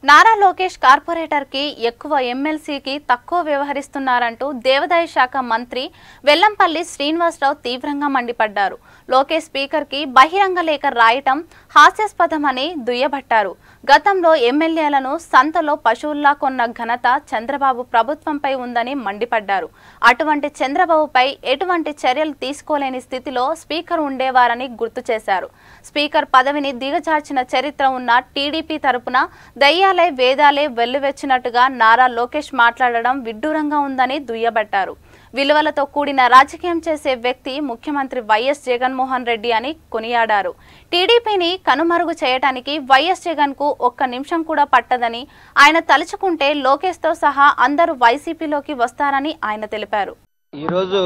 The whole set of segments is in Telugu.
నారా లోకేష్ కార్పొరేటర్ కి ఎక్కువ ఎమ్మెల్సీకి తక్కువ వ్యవహరిస్తున్నారంటూ దేవాదాయ శాఖ మంత్రి వెల్లంపల్లి శ్రీనివాస రావు తీవ్రంగా మండిపడ్డారు. లోకేష్ స్పీకర్ కి బహిరంగ లేఖ రాయటం హాస్యాస్పదమని దుయ్యబట్టారు. గతంలో ఎమ్మెల్యేలను సంతలో పశువుల్లా కొన్న ఘనత చంద్రబాబు ప్రభుత్వంపై ఉందని మండిపడ్డారు. అటువంటి చంద్రబాబుపై ఎటువంటి చర్యలు తీసుకోలేని స్థితిలో స్పీకర్ ఉండేవారని గుర్తు చేశారు. స్పీకర్ పదవిని దిగజార్చిన చరిత్ర ఉన్న టీడీపీ తరపున దయ్యాలే వేదాలే వెల్లువెచ్చినట్టుగా నారా లోకేష్ మాట్లాడడం విడ్డూరంగా ఉందని దుయ్యబట్టారు. విలువలతో కూడిన రాజకీయం చేసే వ్యక్తి ముఖ్యమంత్రి వైఎస్ జగన్మోహన్ రెడ్డి అని కొనియాడారు. టీడీపీని కనుమరుగు చేయడానికి వైఎస్ జగన్ కు ఒక్క నిమిషం కూడా పట్టదని, ఆయన తలుచుకుంటే లోకేష్ తో సహా అందరూ వైసీపీలోకి వస్తారని ఆయన తెలిపారు. ఈరోజు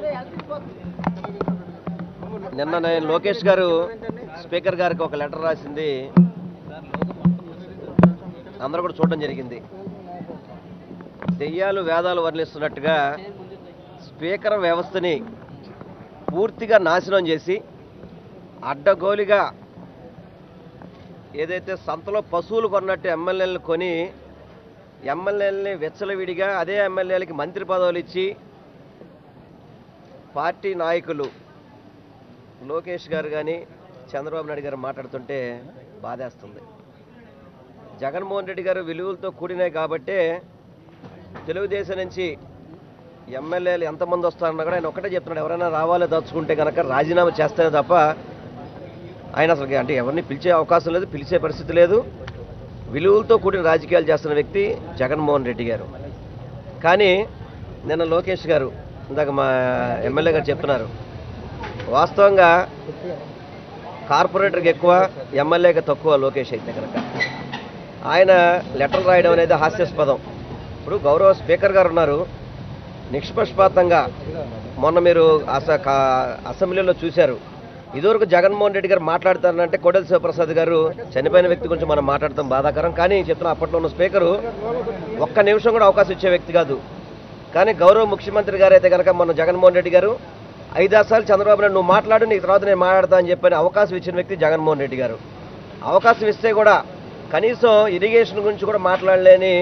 నిన్న లోకేష్ గారు స్పీకర్ గారికి ఒక లెటర్ రాసింది అందరూ కూడా చూడడం జరిగింది. దెయ్యాలు వేదాలు వర్ణిస్తున్నట్టుగా స్పీకర్ వ్యవస్థని పూర్తిగా నాశనం చేసి అడ్డగోలిగా ఏదైతే సంతలో పశువులు కొన్నట్టు ఎమ్మెల్యేలను కొని ఎమ్మెల్యేలని వెచ్చలవిడిగా అదే ఎమ్మెల్యేలకి మంత్రి పదవులు ఇచ్చి పార్టీ నాయకులు లోకేష్ గారు కానీ చంద్రబాబు నాయుడు గారు మాట్లాడుతుంటే బాధేస్తుంది. జగన్మోహన్ రెడ్డి గారు విలువలతో కూడినాయి కాబట్టే తెలుగుదేశం నుంచి ఎమ్మెల్యేలు ఎంతమంది వస్తారన్నా కూడా ఆయన ఒక్కటే చెప్తున్నాడు, ఎవరైనా రావాలో దాచుకుంటే కనుక రాజీనామా చేస్తేనే తప్ప ఆయన అసలు అంటే ఎవరిని పిలిచే అవకాశం లేదు, పిలిచే పరిస్థితి లేదు. విలువలతో కూడిన రాజకీయాలు చేస్తున్న వ్యక్తి జగన్మోహన్ రెడ్డి గారు. కానీ నిన్న లోకేష్ గారు ఇందాక మా ఎమ్మెల్యే గారు చెప్తున్నారు, వాస్తవంగా కార్పొరేటర్కి ఎక్కువ ఎమ్మెల్యేకి తక్కువ లోకేష్ అయితే కనుక ఆయన లెటర్ రాయడం అనేది హాస్యాస్పదం. ఇప్పుడు గౌరవ స్పీకర్ గారు ఉన్నారు, నిష్పక్షపాతంగా మొన్న మీరు అసెంబ్లీలో చూశారు. ఇదివరకు జగన్మోహన్ రెడ్డి గారు మాట్లాడతారంటే కోడెల శివప్రసాద్ గారు చనిపోయిన వ్యక్తి గురించి మనం మాట్లాడతాం బాధాకరం. కానీ చెప్తున్నా అప్పట్లో ఉన్న స్పీకరు ఒక్క నిమిషం కూడా అవకాశం ఇచ్చే వ్యక్తి కాదు. కానీ గౌరవ ముఖ్యమంత్రి గారు అయితే కనుక మొన్న జగన్మోహన్ రెడ్డి గారు 5-6 సార్లు చంద్రబాబు నాయుడు నువ్వు మాట్లాడు, నీ తర్వాత నేను మాట్లాడతా అని చెప్పని అవకాశం ఇచ్చిన వ్యక్తి జగన్మోహన్ రెడ్డి గారు. అవకాశం ఇస్తే కూడా కనీసం ఇరిగేషన్ గురించి కూడా మాట్లాడలేని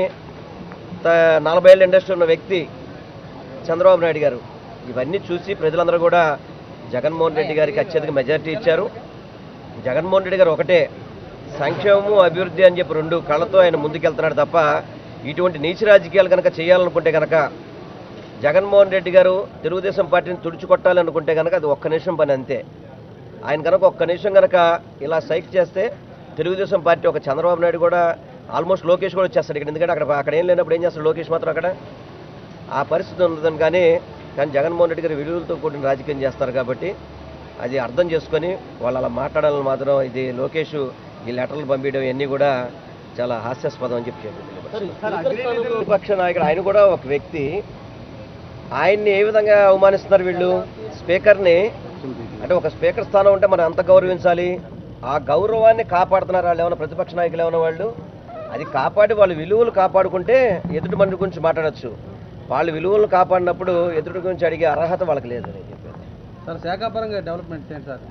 40 ఏళ్ళ ఇండస్ట్రీ ఉన్న వ్యక్తి చంద్రబాబు నాయుడు గారు. ఇవన్నీ చూసి ప్రజలందరూ కూడా జగన్మోహన్ రెడ్డి గారికి అత్యధిక మెజారిటీ ఇచ్చారు. జగన్మోహన్ రెడ్డి గారు ఒకటే సంక్షేమము అభివృద్ధి అని చెప్పి 2 కళ్ళతో ఆయన ముందుకెళ్తున్నాడు తప్ప ఇటువంటి నీచ రాజకీయాలు కనుక చేయాలనుకుంటే కనుక జగన్మోహన్ రెడ్డి గారు తెలుగుదేశం పార్టీని తుడిచికొట్టాలనుకుంటే కనుక అది ఒక్క నిమిషం పని అంతే. ఆయన కనుక ఒక్క నిమిషం కనుక ఇలా సైక్ చేస్తే తెలుగుదేశం పార్టీ ఒక చంద్రబాబు నాయుడు కూడా ఆల్మోస్ట్ లోకేష్ కూడా వచ్చేస్తాడు ఇక్కడ. ఎందుకంటే అక్కడ ఏం లేనప్పుడు ఏం చేస్తాడు లోకేష్ మాత్రం అక్కడ ఆ పరిస్థితి ఉందని. కానీ జగన్మోహన్ రెడ్డి గారు విలువలతో కూడిన రాజకీయం చేస్తారు కాబట్టి అది అర్థం చేసుకొని వాళ్ళు అలా మాట్లాడాలని మాత్రం ఇది లోకేష్ ఈ లెటర్లు పంపించడం ఇవన్నీ కూడా చాలా హాస్యాస్పదం అని చెప్పి విపక్ష నాయకుడు ఆయన కూడా ఒక వ్యక్తి. ఆయన్ని ఏ విధంగా అవమానిస్తున్నారు వీళ్ళు? స్పీకర్ని అంటే ఒక స్పీకర్ స్థానం ఉంటే మనం అంత గౌరవించాలి. ఆ గౌరవాన్ని కాపాడుతున్నారు వాళ్ళు ఏమైనా ప్రతిపక్ష నాయకులు ఏమైనా వాళ్ళు. అది కాపాడి వాళ్ళు విలువలు కాపాడుకుంటే ఎదుటి మంది గురించి మాట్లాడచ్చు. వాళ్ళు విలువలను కాపాడినప్పుడు ఎదుటి గురించి అడిగే అర్హత వాళ్ళకి లేదు అని చెప్పారు. సార్ శాఖాపరంగా డెవలప్మెంట్ ఏంటి సార్?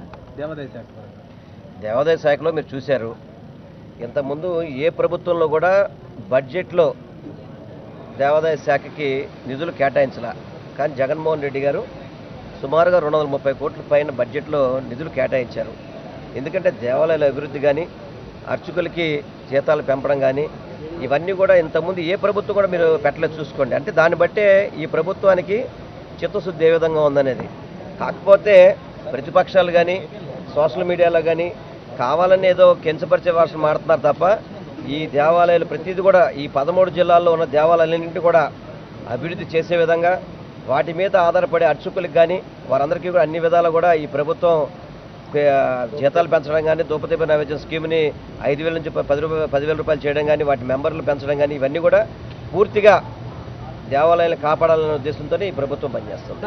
దేవాదాయ శాఖలో మీరు చూశారు, ఇంతకుముందు ఏ ప్రభుత్వంలో కూడా బడ్జెట్లో దేవాదాయ శాఖకి నిధులు కేటాయించలా. కానీ జగన్మోహన్ రెడ్డి గారు సుమారుగా 230 కోట్ల పైన బడ్జెట్లో నిధులు కేటాయించారు. ఎందుకంటే దేవాలయాల అభివృద్ధి కానీ అర్చకులకి జీతాలు పెంపడం కానీ ఇవన్నీ కూడా ఇంతకుముందు ఏ ప్రభుత్వం కూడా మీరు పెట్టలేదు చూసుకోండి. అంటే దాన్ని బట్టే ఈ ప్రభుత్వానికి చిత్తశుద్ధి ఏ విధంగా ఉందనేది. కాకపోతే ప్రతిపక్షాలు కానీ సోషల్ మీడియాలో కానీ కావాలని ఏదో కించపరిచే భాషలు మాడుతున్నారు తప్ప ఈ దేవాలయాలు ప్రతిదీ కూడా ఈ 13 జిల్లాల్లో ఉన్న దేవాలయాలన్నింటినీ కూడా అభివృద్ధి చేసే విధంగా వాటి మీద ఆధారపడే అర్చకులకు కానీ వారందరికీ కూడా అన్ని విధాలు కూడా ఈ ప్రభుత్వం జీతాలు పెంచడం కానీ దూపదీప నైవేద్యం స్కీమ్ని 5,000 నుంచి 10,000 రూపాయలు చేయడం కానీ వాటి మెంబర్లు పెంచడం కానీ ఇవన్నీ కూడా పూర్తిగా దేవాలయాలు కాపాడాలనే ఉద్దేశంతో ఈ ప్రభుత్వం పనిచేస్తుంది.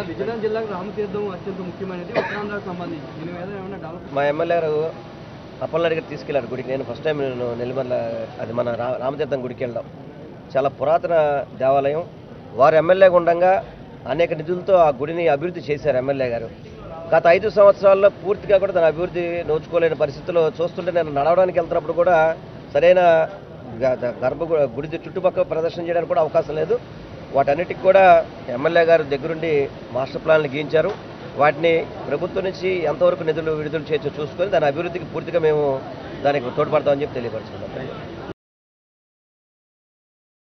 మా ఎమ్మెల్యే గారు అప్పలనాయుడు గారు తీసుకెళ్లారు గుడికి. నేను ఫస్ట్ టైం నేను నెల్లిమర్ల అది మన రామతీర్థం గుడికి వెళ్ళాం. చాలా పురాతన దేవాలయం. వారు ఎమ్మెల్యేగా ఉండగా అనేక నిధులతో ఆ గుడిని అభివృద్ధి చేశారు ఎమ్మెల్యే గారు. గత 5 సంవత్సరాల్లో పూర్తిగా కూడా దాని అభివృద్ధి నోచుకోలేని పరిస్థితుల్లో చూస్తుంటే నేను నడవడానికి వెళ్తున్నప్పుడు కూడా సరైన గుడి చుట్టుపక్కల ప్రదర్శన చేయడానికి కూడా అవకాశం లేదు. వాటన్నిటికి కూడా ఎమ్మెల్యే గారు దగ్గరుండి మాస్టర్ ప్లాన్లు గీయించారు. వాటిని ప్రభుత్వం నుంచి ఎంతవరకు నిధులు విడుదల చేయొచ్చో చూసుకొని దాని అభివృద్ధికి పూర్తిగా మేము దానికి తోడ్పడతామని చెప్పి తెలియపరుచుకున్నాం.